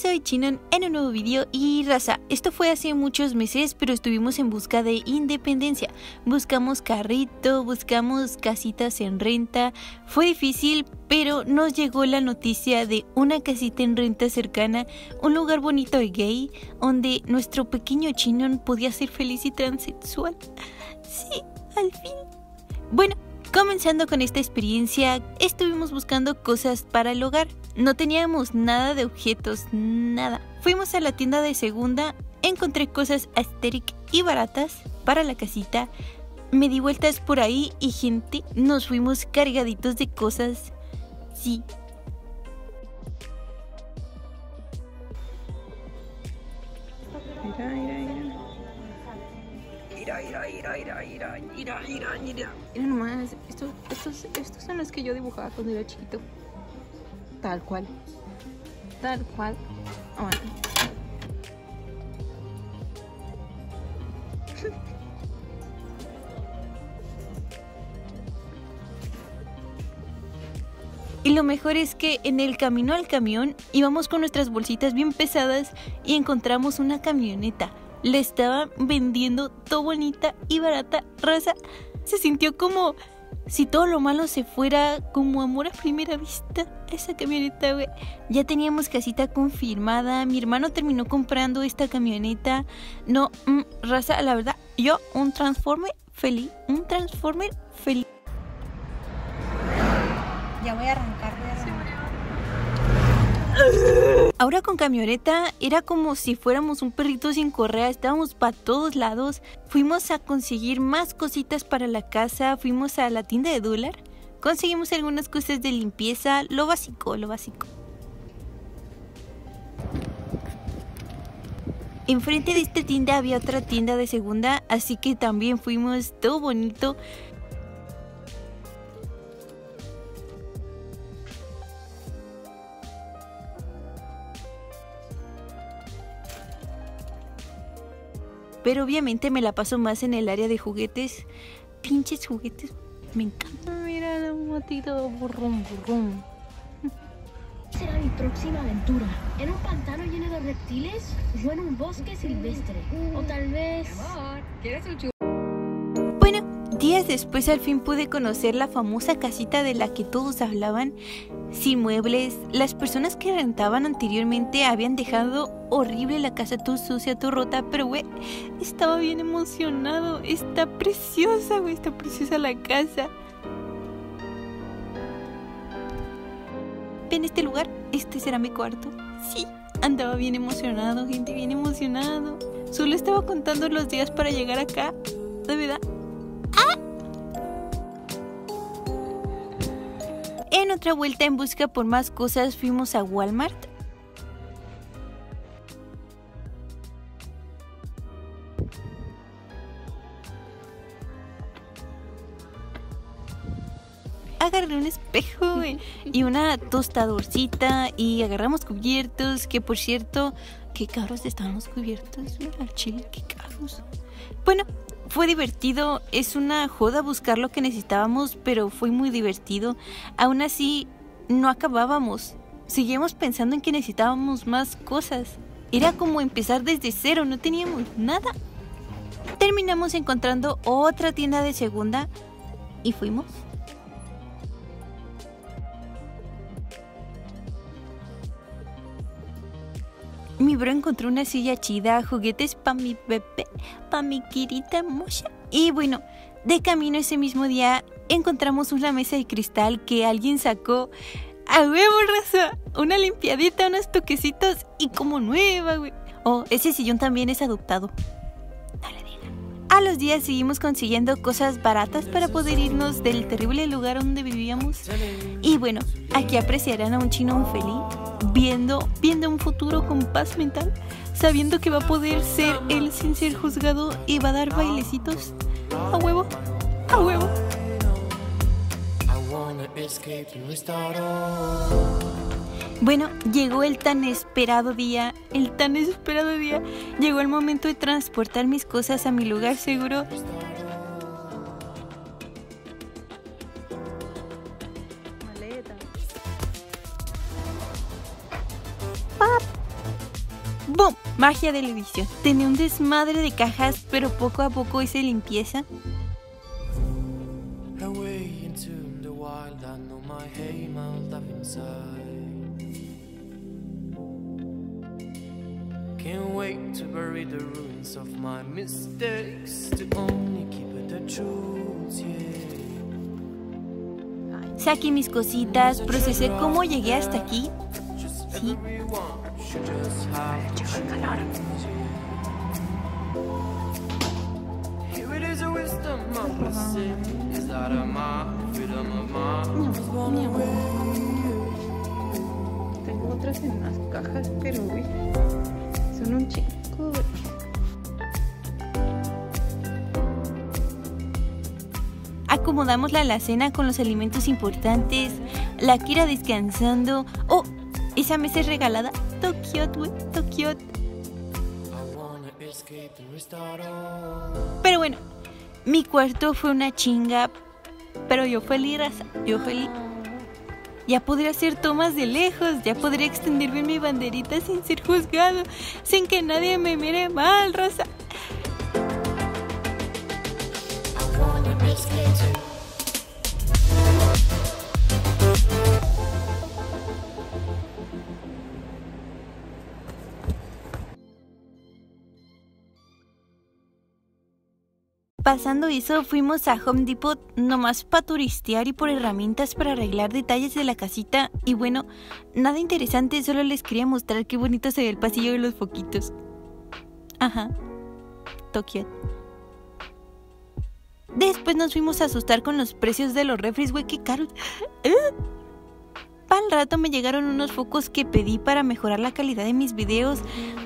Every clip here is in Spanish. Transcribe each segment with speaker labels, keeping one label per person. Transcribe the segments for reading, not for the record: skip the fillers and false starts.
Speaker 1: soy Chinon en un nuevo video y raza, esto fue hace muchos meses, pero estuvimos en busca de independencia. Buscamos carrito, buscamos casitas en renta, fue difícil, pero nos llegó la noticia de una casita en renta cercana, un lugar bonito y gay, donde nuestro pequeño Chinon podía ser feliz y transexual. Sí, al fin. Bueno, comenzando con esta experiencia, estuvimos buscando cosas para el hogar. No teníamos nada de objetos, nada. Fuimos a la tienda de segunda, encontré cosas aesthetic y baratas para la casita. Me di vueltas por ahí y gente, nos fuimos cargaditos de cosas. Sí.
Speaker 2: Mira nomás, estos son los que yo dibujaba cuando era chiquito. Tal cual. Tal cual. Oh.
Speaker 1: Y lo mejor es que en el camino al camión íbamos con nuestras bolsitas bien pesadas y encontramos una camioneta. La estaban vendiendo todo bonita y barata, raza. Se sintió como si todo lo malo se fuera, como amor a primera vista. Esa camioneta, güey. Ya teníamos casita confirmada. Mi hermano terminó comprando esta camioneta. No, raza, la verdad, yo un Transformer feliz. Un Transformer feliz.
Speaker 3: Ya voy a arrancar.
Speaker 1: Ahora con camioneta era como si fuéramos un perrito sin correa, estábamos para todos lados. Fuimos a conseguir más cositas para la casa, fuimos a la tienda de dólar, conseguimos algunas cosas de limpieza, lo básico, lo básico. Enfrente de esta tienda había otra tienda de segunda, así que también fuimos, todo bonito. Pero obviamente me la paso más en el área de juguetes. Pinches juguetes, me encanta.
Speaker 2: Mira la motito, burrum, burrum.
Speaker 4: Será mi próxima aventura. ¿En un pantano lleno de reptiles? ¿O en un bosque silvestre? O tal vez...
Speaker 2: ¿Quieres un churro?
Speaker 1: Bueno, días después al fin pude conocer la famosa casita de la que todos hablaban. Sin muebles, las personas que rentaban anteriormente habían dejado horrible la casa, todo sucia, todo rota, pero güey, estaba bien emocionado. Está preciosa, güey, está preciosa la casa. ¿Ven este lugar? Este será mi cuarto. Sí, andaba bien emocionado, gente, bien emocionado. Solo estaba contando los días para llegar acá, de verdad. En otra vuelta en busca por más cosas fuimos a Walmart. Agarré un espejo, güey, y una tostadorcita y agarramos cubiertos, que por cierto, qué caros están los cubiertos, al chile, qué caros. Bueno, fue divertido, es una joda buscar lo que necesitábamos, pero fue muy divertido. Aún así, no acabábamos. Seguíamos pensando en que necesitábamos más cosas. Era como empezar desde cero, no teníamos nada. Terminamos encontrando otra tienda de segunda y fuimos. Mi bro encontró una silla chida, juguetes pa' mi bebé, pa' mi querida mocha. Y bueno, de camino ese mismo día encontramos una mesa de cristal que alguien sacó a huevo, raza. Una limpiadita, unos toquecitos y como nueva, güey. Oh, ese sillón también es adoptado. No le digan. A los días seguimos consiguiendo cosas baratas para poder irnos del terrible lugar donde vivíamos. Y bueno, aquí apreciarán a un chino feliz. Viendo un futuro con paz mental, sabiendo que va a poder ser él sin ser juzgado y va a dar bailecitos. A huevo, a huevo. Bueno, llegó el tan esperado día, Llegó el momento de transportar mis cosas a mi lugar seguro. ¡Boom! Magia de la edición. Tenía un desmadre de cajas, pero poco a poco hice limpieza.
Speaker 3: Can't wait to bury the ruins of my mistakes, to only keep it the truth, yeah.
Speaker 1: Saqué mis cositas, procesé cómo llegué hasta aquí. Sí.
Speaker 2: Tengo otras en las cajas, pero uy, son un chico.
Speaker 1: Acomodamos la alacena con los alimentos importantes. La Kira descansando. ¡Oh! Esa mesa es regalada. Tokiot, güey. Tokiot. Pero bueno, mi cuarto fue una chinga. Pero yo feliz, raza. Yo feliz. Ya podré hacer tomas de lejos. Ya podré extender bien mi banderita sin ser juzgado. Sin que nadie me mire mal, raza. Pasando eso, fuimos a Home Depot nomás para turistear y por herramientas para arreglar detalles de la casita. Y bueno, nada interesante, solo les quería mostrar qué bonito se ve el pasillo de los foquitos. Ajá, Tokio. Después nos fuimos a asustar con los precios de los refris, güey, qué caros. Para el rato me llegaron unos focos que pedí para mejorar la calidad de mis videos.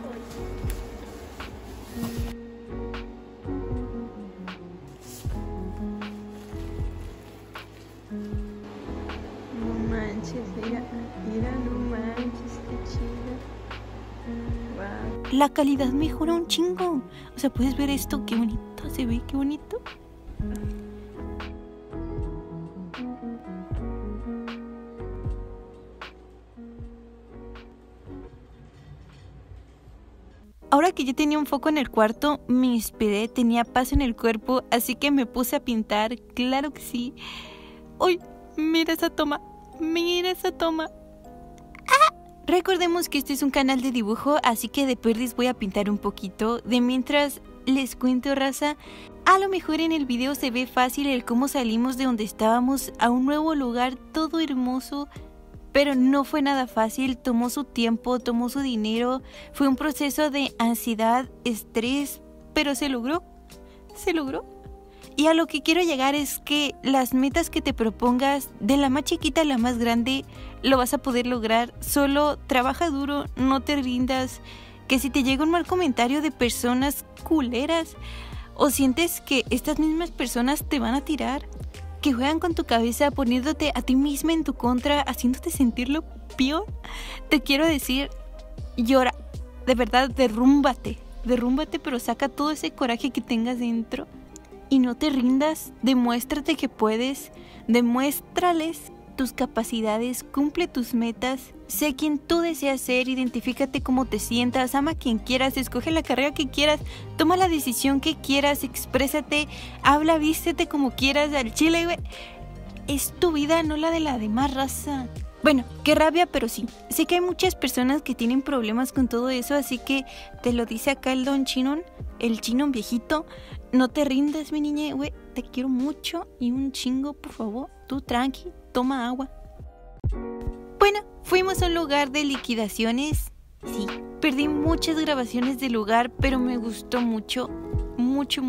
Speaker 2: Mira, no manches, qué chido. Wow.
Speaker 1: La calidad mejora un chingo. O sea, puedes ver esto, qué bonito se ve, qué bonito. Ahora que yo tenía un foco en el cuarto, me inspiré, tenía paz en el cuerpo, así que me puse a pintar, claro que sí. ¡Uy! Mira esa toma, mira esa toma. ¡Ah! Recordemos que este es un canal de dibujo, así que de perdis voy a pintar un poquito. De mientras les cuento, raza, a lo mejor en el video se ve fácil el cómo salimos de donde estábamos a un nuevo lugar todo hermoso. Pero no fue nada fácil, tomó su tiempo, tomó su dinero, fue un proceso de ansiedad, estrés, pero se logró, se logró. Y a lo que quiero llegar es que las metas que te propongas, de la más chiquita a la más grande, lo vas a poder lograr. Solo trabaja duro, no te rindas, que si te llega un mal comentario de personas culeras o sientes que estas mismas personas te van a tirar, que juegan con tu cabeza poniéndote a ti misma en tu contra, haciéndote sentir lo peor, te quiero decir, llora, de verdad, derrúmbate, pero saca todo ese coraje que tengas dentro y no te rindas, demuéstrate que puedes, demuéstrales tus capacidades, cumple tus metas, sé quién tú deseas ser, identifícate cómo te sientas, ama a quien quieras, escoge la carrera que quieras, toma la decisión que quieras, exprésate, habla, vístete como quieras, al chile, güey. Es tu vida, no la de la demás raza. Bueno, qué rabia, pero sí. Sé que hay muchas personas que tienen problemas con todo eso, así que te lo dice acá el don Chinon, el Chinon viejito. No te rindas, mi niña, güey. Te quiero mucho y un chingo, por favor. Tú tranqui, toma agua. Bueno, fuimos a un lugar de liquidaciones. Sí, perdí muchas grabaciones del lugar, pero me gustó mucho, mucho.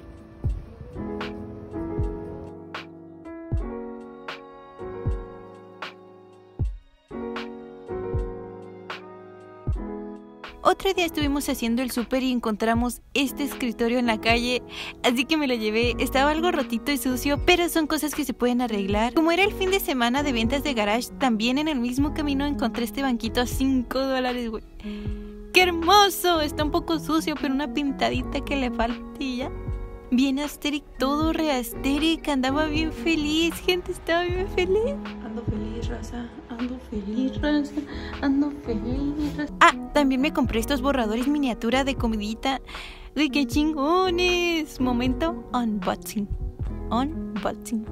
Speaker 1: Otro día estuvimos haciendo el súper y encontramos este escritorio en la calle, así que me lo llevé. Estaba algo rotito y sucio, pero son cosas que se pueden arreglar. Como era el fin de semana de ventas de garage, también en el mismo camino encontré este banquito a $5, güey. ¡Qué hermoso! Está un poco sucio, pero una pintadita que le falta y ya. Bien asteric, todo re asteric, andaba bien feliz, gente, estaba bien feliz.
Speaker 2: Ando feliz, raza, Ando feliz, raza. Ando feliz, raza.
Speaker 1: Ah, también me compré estos borradores miniatura de comidita. ¡Uy, qué chingones! Momento unboxing. Unboxing.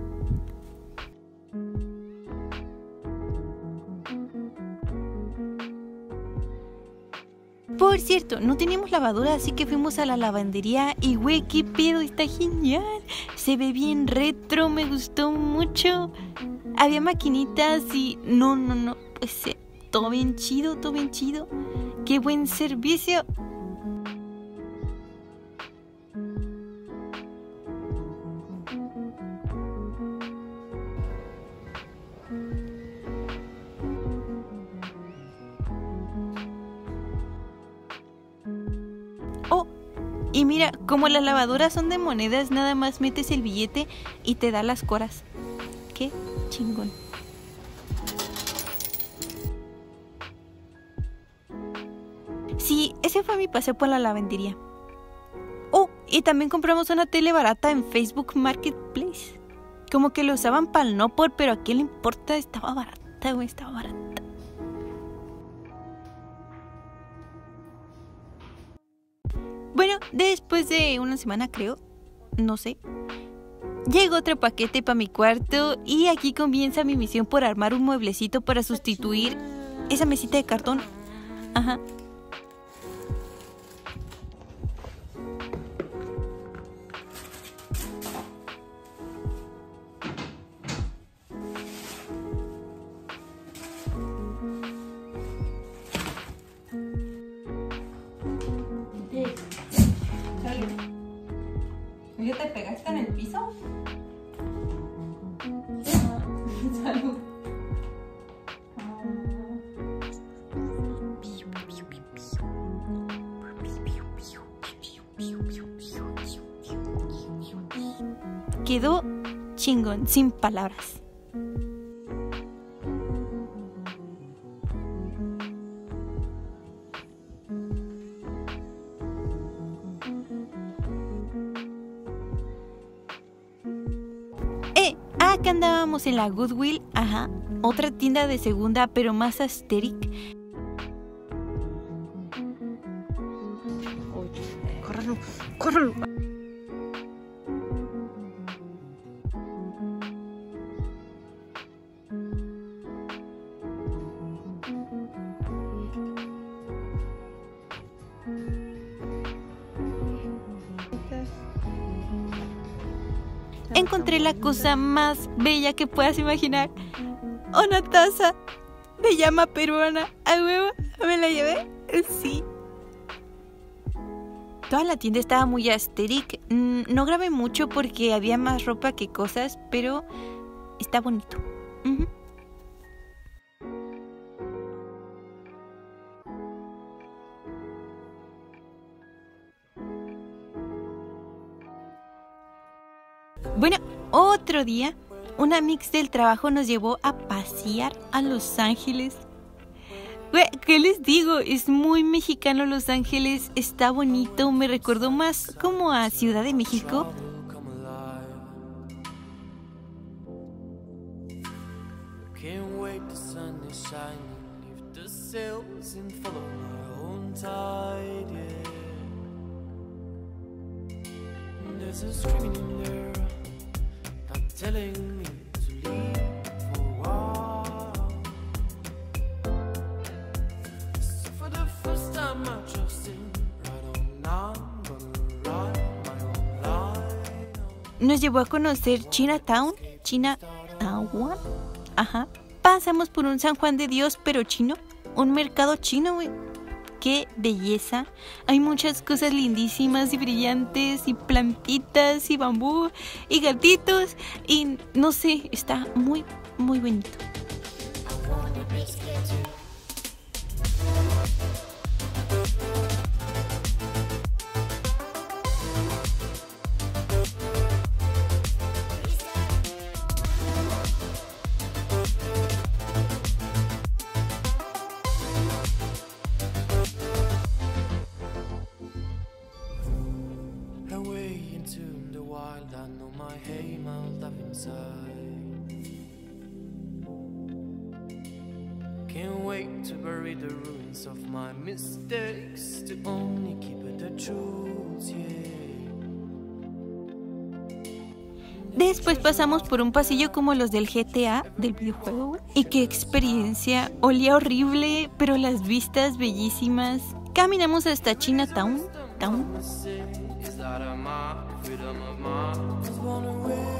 Speaker 1: Por cierto, no teníamos lavadora, así que fuimos a la lavandería y güey, qué pedo, está genial. Se ve bien retro, me gustó mucho. Había maquinitas y no, pues todo bien chido, todo bien chido. Qué buen servicio. Oh, y mira, como las lavadoras son de monedas, nada más metes el billete y te da las coras. Qué chingón. Sí, ese fue mi paseo por la lavandería. Oh, y también compramos una tele barata en Facebook Marketplace. Como que lo usaban para el no por, pero a quién le importa, estaba barata, güey, estaba barata. Bueno, después de una semana creo, no sé, llegó otro paquete para mi cuarto y aquí comienza mi misión por armar un mueblecito para sustituir esa mesita de cartón. Ajá. ¿Ya te pegaste en el piso? Salud. Quedó chingón, sin palabras. Acá andábamos en la Goodwill, ajá, otra tienda de segunda, pero más aesthetic.
Speaker 2: Córrelo, córrelo.
Speaker 1: Encontré la cosa más bella que puedas imaginar. Una taza de llama peruana. ¿A huevo? ¿Me la llevé? Sí. Toda la tienda estaba muy aesthetic. No grabé mucho porque había más ropa que cosas, pero está bonito. Bueno, otro día, una mix del trabajo nos llevó a pasear a Los Ángeles. ¿Qué les digo? Es muy mexicano Los Ángeles, está bonito, me recordó más como a Ciudad de México.
Speaker 3: Telling me to leave for a while. So for the first time I trusted, right on now I'm gonna write my own line.
Speaker 1: Nos llevó a conocer Chinatown. Ajá. Pasamos por un San Juan de Dios, pero chino. Un mercado chino, güey. ¡Qué belleza! Hay muchas cosas lindísimas y brillantes y plantitas y bambú y gatitos y no sé, está muy, muy bonito.
Speaker 3: I know my hay mouth up inside. to bury the ruins of my mistakes, to only keep it the truth, yeah.
Speaker 1: Después pasamos por un pasillo como los del GTA, del videojuego, güey. Y qué experiencia, olía horrible, pero las vistas bellísimas. Caminamos hasta Chinatown,
Speaker 3: Is that a mark, freedom of mind? Just wanna wait.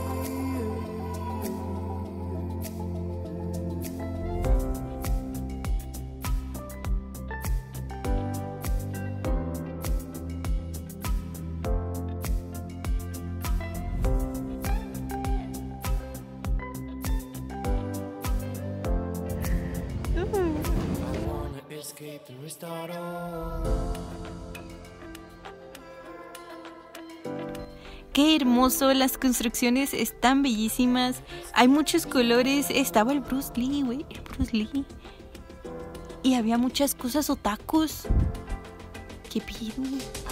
Speaker 3: I wanna escape and restart all.
Speaker 1: Qué hermoso, las construcciones están bellísimas. Hay muchos colores. Estaba el Bruce Lee, güey, el Bruce Lee. Y había muchas cosas otakus. ¿Qué pido?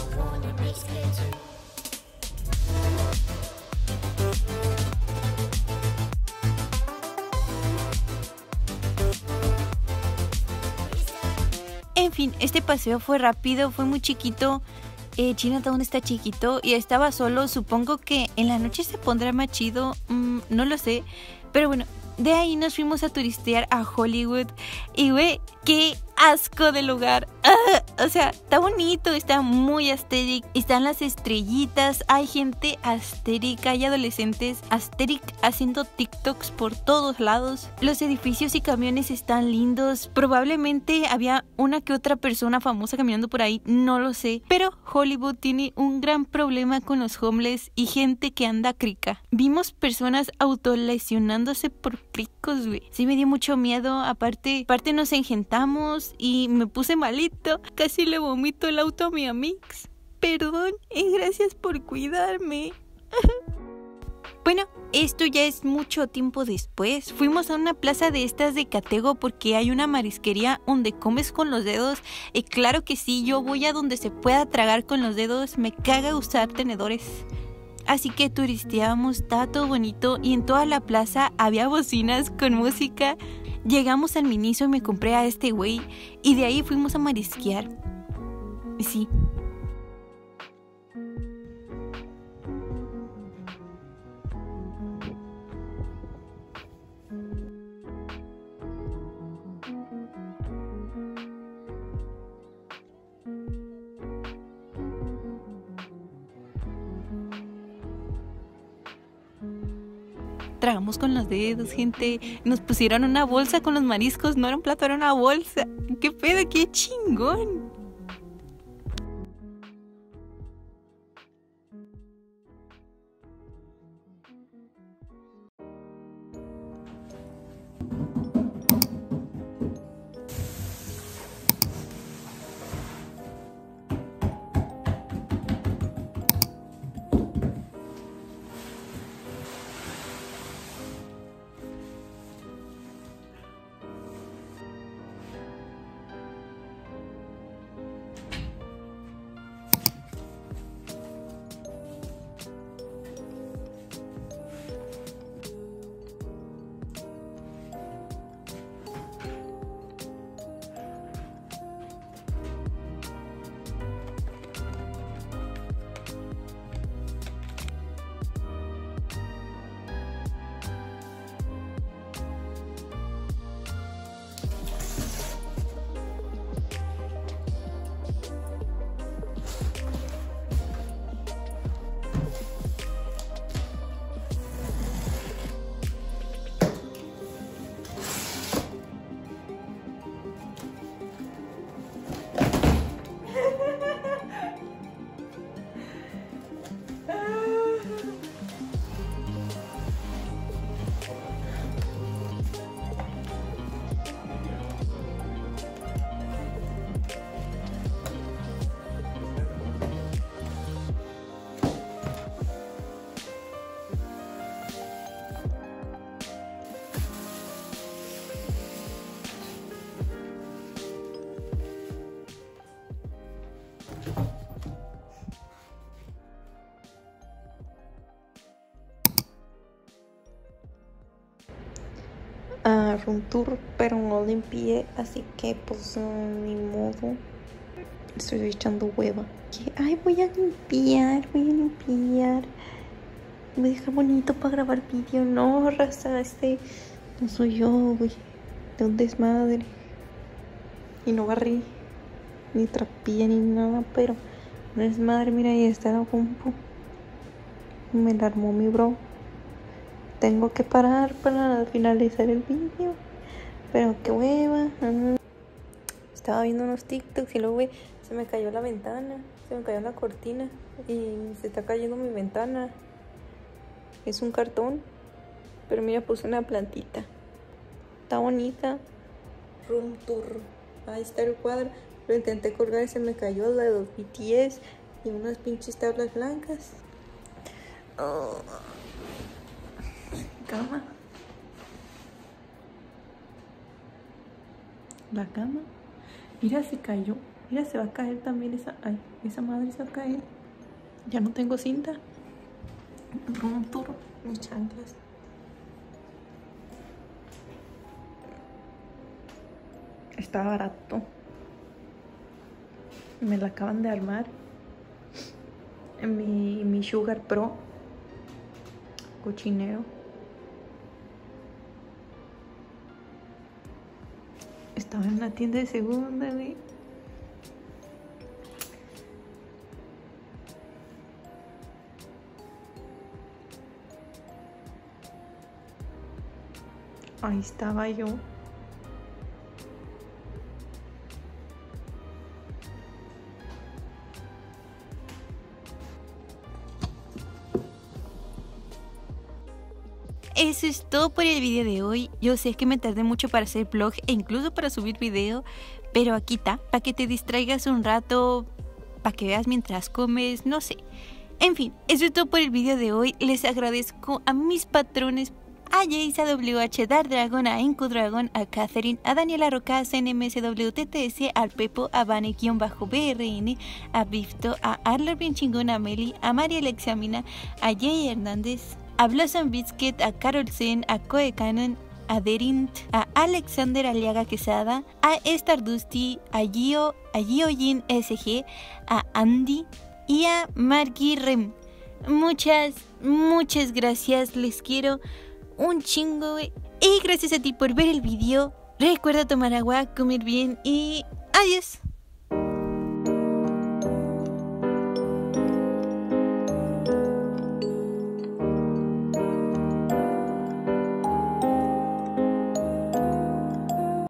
Speaker 1: En fin, este paseo fue rápido, fue muy chiquito. Chinatown está chiquito y estaba solo. Supongo que en la noche se pondrá más chido, no lo sé. Pero bueno, de ahí nos fuimos a turistear a Hollywood. Y güey, qué asco de lugar. O sea, está bonito, está muy aesthetic. Están las estrellitas, hay gente astérica, hay adolescentes asteric haciendo TikToks por todos lados. Los edificios y camiones están lindos. Probablemente había una que otra persona famosa caminando por ahí, no lo sé. Pero Hollywood tiene un gran problema con los homeless y gente que anda crica. Vimos personas autolesionándose por cricos, güey. Sí me dio mucho miedo. Aparte nos engentamos y me puse malito. Casi le vomito el auto a mi amix. Perdón y gracias por cuidarme. Bueno, esto ya es mucho tiempo después. Fuimos a una plaza de estas de Catego porque hay una marisquería donde comes con los dedos. Y claro que sí, yo voy a donde se pueda tragar con los dedos. Me caga usar tenedores. Así que turisteábamos, estaba todo bonito y en toda la plaza había bocinas con música. Llegamos al Miniso y me compré a este güey y de ahí fuimos a marisquear. Sí. Tragamos con los dedos, gente. Nos pusieron una bolsa con los mariscos. No era un plato, era una bolsa. ¿Qué pedo? ¡Qué chingón!
Speaker 2: room tour, pero no limpié, así que pues ni modo. Estoy echando hueva. Ay, voy a limpiar. Me deja bonito para grabar vídeo. No, raza, no soy yo, güey. De un desmadre. Y no barrí, ni trapilla, ni nada, pero un desmadre. Mira, ahí está la compu. Me la armó mi bro. Tengo que parar para finalizar el vídeo. Pero qué hueva. Estaba viendo unos TikToks y luego, güey, se me cayó la ventana. Se me cayó la cortina. Y se está cayendo mi ventana. Es un cartón. Pero mira, puse una plantita. Está bonita. Room tour. Ahí está el cuadro. Lo intenté colgar y se me cayó, la de los BTS. Y unas pinches tablas blancas. Oh. Cama. La cama. Mira, se cayó. Mira, se va a caer también esa. Ay, esa madre se va a caer. Ya no tengo cinta. Room tour. Mis chanclas. Está barato. Me la acaban de armar. Mi Sugar Pro. Cochinero. Estaba en una tienda de segunda, güey. Ahí estaba yo.
Speaker 1: Eso es todo por el video de hoy. Yo sé que me tardé mucho para hacer vlog e incluso para subir video, pero aquí está, para que te distraigas un rato, para que veas mientras comes, no sé. En fin, eso es todo por el video de hoy. Les agradezco a mis patrones, a Jace, a WH, Dark Dragon, a Enku Dragon, a Catherine, a Daniela Roca, a CNMSWTTS, al Pepo, a Vane-BRN, a Bifto, a Arler Bien Chingón, a Meli, a María Alexia Mina, a Jay Hernández, a Blossom Biscuit, a Carol Zen, a Koe Cannon, a Derint, a Alexander Aliaga Quesada, a Stardusty, a Giojin SG, a Andy y a Marky Rem. Muchas gracias, les quiero un chingo. Y gracias a ti por ver el video. Recuerda tomar agua, comer bien y adiós.